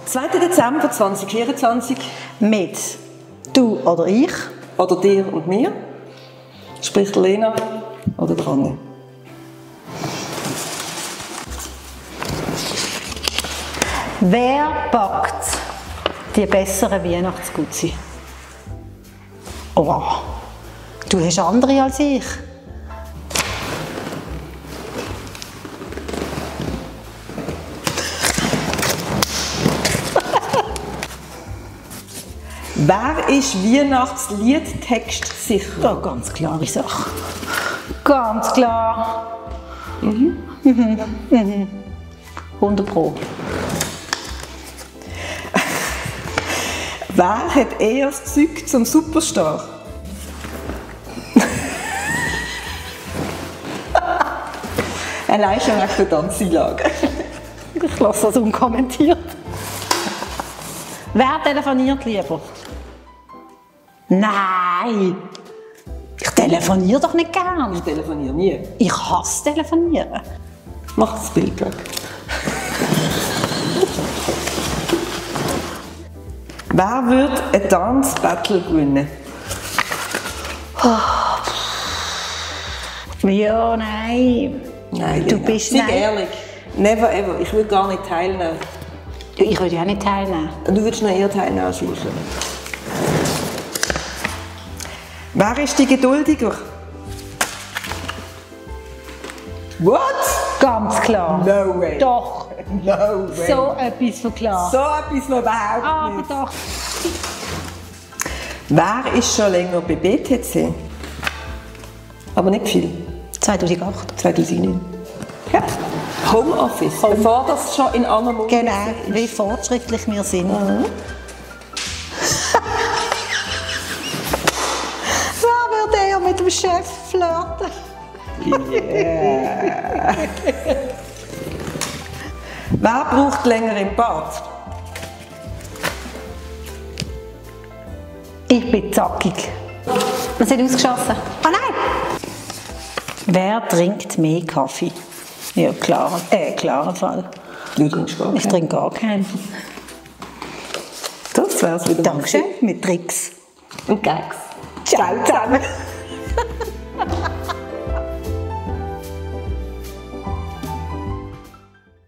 2. Dezember 2024 mit du oder ich. oder dir und mir. Spricht Lena oder Anne. Wer backt die besseren Weihnachtsgutzi? Oh, du hast andere als ich. Wer ist Weihnachtsliedtext sicher? Ja, ganz klare Sache. Ganz klar. 100 Pro. Wer hat eher das Zeug zum Superstar? Allein schon wegen der Tanzeinlage. Ich lasse das unkommentiert. Wer telefoniert lieber? Nein! Ich telefoniere doch nicht gern. Ich telefoniere nie. Ich hasse telefonieren. Mach das Bild weg. Wer wird ein Tanzbattle gewinnen? Ja, nein. Nein, Du Lena. bist Sei nein. ehrlich. Never ever. Ich will gar nicht teilnehmen. Ich würde ja auch nicht teilnehmen. Du würdest noch eher teilnehmen als ich. Wer ist die geduldiger? What? Ganz klar. No way. Doch. No way. So etwas von klar. So etwas noch überhaupt Aber nicht. doch. Wer ist schon länger bei BTC? Aber nicht viel. 2008. 2009. Ja. Homeoffice. Bevor das schon in anderen Monaten Genau, wie fortschrittlich wir sind. Wer würde eher mit dem Chef flirten? Wer braucht länger im Bad? Ich bin zackig. Wir sind ausgeschossen. Oh nein! Wer trinkt mehr Kaffee? Ja, klarer Fall. Du trinkst gar Ich keinen. trinke gar keinen. Das wär's wieder. Dankeschön, mit Tricks. Und Gags. Ciao zusammen.